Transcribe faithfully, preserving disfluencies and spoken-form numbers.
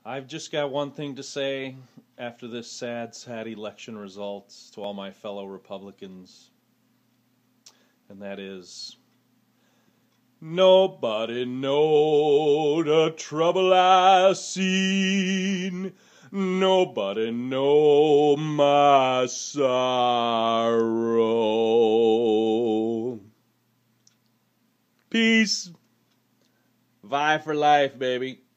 I've just got one thing to say after this sad, sad election results to all my fellow Republicans, and that is nobody know the trouble I seen. Nobody know my sorrow. Peace. Vi for life, baby.